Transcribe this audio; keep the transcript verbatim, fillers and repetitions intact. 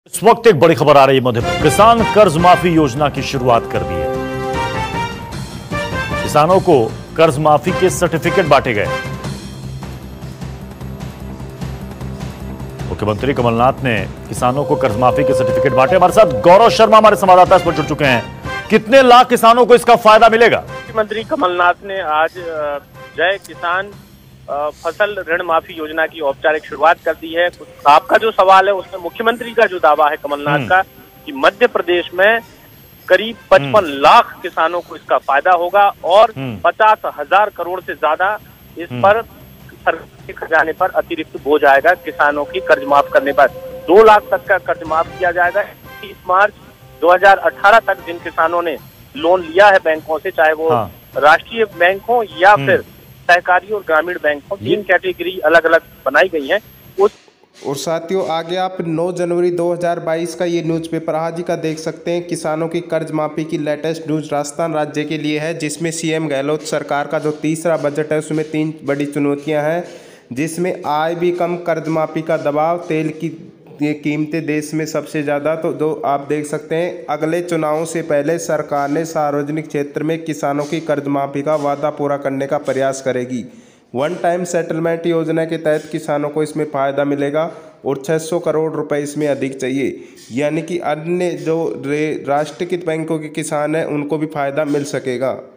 इस वक्त एक बड़ी खबर आ रही है मध्य प्रदेश किसान कर्ज माफी योजना की शुरुआत कर दी है। किसानों को कर्ज माफी के सर्टिफिकेट बांटे गए। मुख्यमंत्री कमलनाथ ने किसानों को कर्ज माफी के सर्टिफिकेट बांटे। हमारे साथ गौरव शर्मा हमारे संवाददाता इस पर जुड़ चुके हैं। कितने लाख किसानों को इसका फायदा मिलेगा? मुख्यमंत्री कमलनाथ ने आज जय किसान फसल ऋण माफी योजना की औपचारिक शुरुआत कर दी है। आपका जो सवाल है उसमें मुख्यमंत्री का जो दावा है कमलनाथ का कि मध्य प्रदेश में करीब पचपन लाख किसानों को इसका फायदा होगा और पचास हजार करोड़ से ज्यादा इस पर सरकार के खजाने पर अतिरिक्त बोझ आएगा। किसानों की कर्ज माफ करने पर दो लाख तक का कर्ज माफ किया जाएगा। तीस मार्च दो हजार अठारह तक जिन किसानों ने लोन लिया है बैंकों से, चाहे वो हाँ। राष्ट्रीय बैंक हो या फिर सहकारी और ग्रामीण बैंक हो, तीन कैटेगरी अलग अलग बनाई गई हैं। उस और साथियों आगे आप नौ जनवरी दो हज़ार बाईस का ये न्यूज़पेपर आज ही का देख सकते हैं। किसानों की कर्ज माफी की लेटेस्ट न्यूज राजस्थान राज्य के लिए है, जिसमें सीएम गहलोत सरकार का जो तीसरा बजट है उसमें तीन बड़ी चुनौतियां हैं, जिसमें आय भी कम, कर्ज माफी का दबाव, तेल की ये कीमतें देश में सबसे ज़्यादा। तो दो आप देख सकते हैं अगले चुनावों से पहले सरकार ने सार्वजनिक क्षेत्र में किसानों की कर्ज माफी का वादा पूरा करने का प्रयास करेगी। वन टाइम सेटलमेंट योजना के तहत किसानों को इसमें फ़ायदा मिलेगा और छह सौ करोड़ रुपए इसमें अधिक चाहिए, यानी कि अन्य जो राष्ट्रीयकृत बैंकों के किसान हैं उनको भी फ़ायदा मिल सकेगा।